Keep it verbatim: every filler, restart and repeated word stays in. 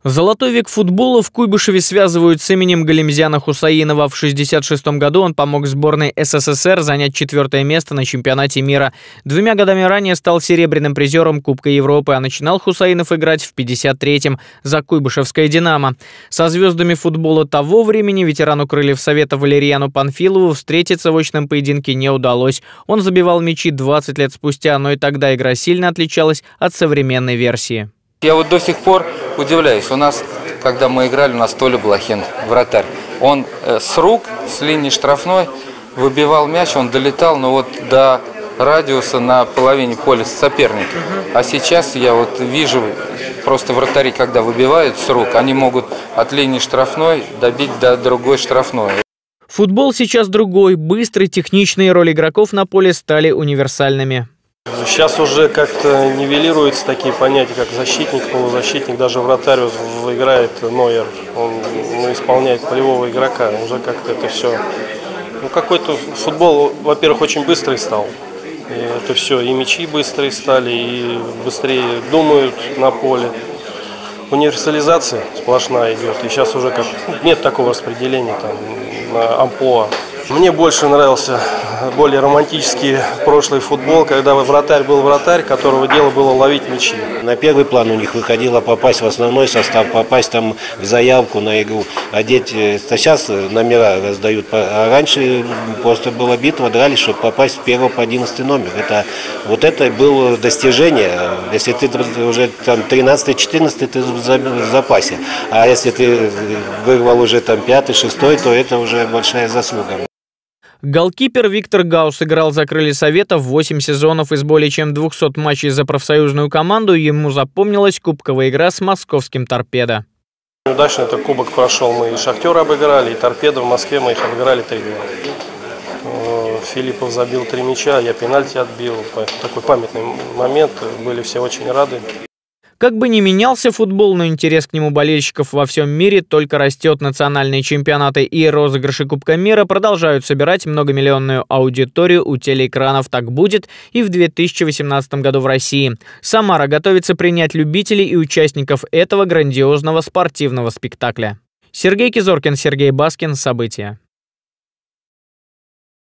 Золотой век футбола в Куйбышеве связывают с именем Галимзяна Хусаинова. В шестьдесят шестом году он помог сборной СССР занять четвертое место на чемпионате мира. Двумя годами ранее стал серебряным призером Кубка Европы, а начинал Хусаинов играть в пятьдесят третьем за Куйбышевское «Динамо». Со звездами футбола того времени ветерану крыльев Совета Валерьяну Панфилову встретиться в очном поединке не удалось. Он забивал мячи двадцать лет спустя, но и тогда игра сильно отличалась от современной версии. Я вот до сих пор удивляюсь. У нас, когда мы играли, у нас Толя Блохин, вратарь. Он э, с рук, с линии штрафной выбивал мяч, он долетал, но вот до радиуса на половине поля соперника. А сейчас я вот вижу, просто вратари, когда выбивают с рук, они могут от линии штрафной добить до другой штрафной. Футбол сейчас другой, быстрый, техничный, роль игроков на поле стали универсальными. Сейчас уже как-то нивелируются такие понятия, как защитник, полузащитник, даже вратарь играет Нойер, он ну, исполняет полевого игрока, уже как-то это все. Ну какой-то футбол, во-первых, очень быстрый стал, и это все, и мячи быстрые стали, и быстрее думают на поле. Универсализация сплошная идет, и сейчас уже как нет такого распределения там на амплуа. Мне больше нравился более романтический прошлый футбол, когда вратарь был вратарь, которого дело было ловить мячи. На первый план у них выходило попасть в основной состав, попасть там в заявку на игру, одеть. Сейчас номера раздают, а раньше просто была битва, дрались, чтобы попасть в первый по одиннадцатый номер. Это, вот это было достижение. Если ты уже там тринадцатый-четырнадцатый, ты в запасе. А если ты вырвал уже там пятый, шестой, то это уже большая заслуга. Голкипер Виктор Гаус играл за крылья Совета в восемь сезонов из более чем двухсот матчей за профсоюзную команду. Ему запомнилась кубковая игра с московским «Торпедо». Удачно этот кубок прошел. Мы и «Шахтер» обыграли, и «Торпедо» в Москве мы их обыграли три-два. Филиппов забил три мяча, я пенальти отбил. Такой памятный момент, были все очень рады. Как бы ни менялся футбол, но интерес к нему болельщиков во всем мире только растет. Национальные чемпионаты и розыгрыши Кубка мира продолжают собирать многомиллионную аудиторию у телеэкранов. Так будет и в две тысячи восемнадцатом году в России. Самара готовится принять любителей и участников этого грандиозного спортивного спектакля. Сергей Кизоркин, Сергей Баскин. События.